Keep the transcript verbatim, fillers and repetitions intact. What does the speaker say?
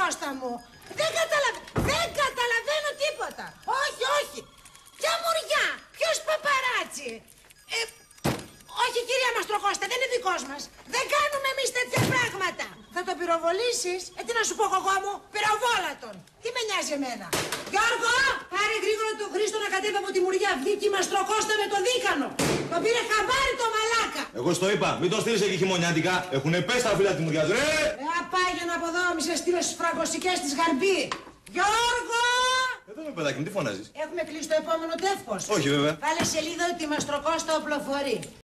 Κώστα μου. Δεν, καταλαβα... δεν καταλαβαίνω τίποτα. Όχι, όχι. Ποια μουριά, ποιος παπαράτσι. Ε, όχι κυρία Μαστροκώστα, δεν είναι δικός μας. Δεν κάνουμε εμείς τέτοια πράγματα. Θα το πυροβολήσεις. Ε, τι να σου πω εγώ μου, πυροβόλατον. Τι με νοιάζει εμένα. Γιώργο, πάρε γρήγορα τον Χρήστο να κατέβει από τη μουριά. Βγήκε η Μαστροκώστα με το δίκανο. Το πήρε χαμπάρι το μαλάκα. Εγώ στο είπα, μην το στείλεις εκεί χειμωνιάτικα. Έχουνε πέσει τα φύλλα τη μουριά. Ρε! Ε, απάγαινε από εδώ, μη σε στείλω στις φραγκοσικές της Γαρμπή. Γιώργο! Εδώ με παιδάκι μου, τι φωνάζεις. Έχουμε κλείσει το επόμενο τεύχος. Όχι βέβαια. Βάλε σελίδα ότι η Μαστροκώστα οπλοφορεί.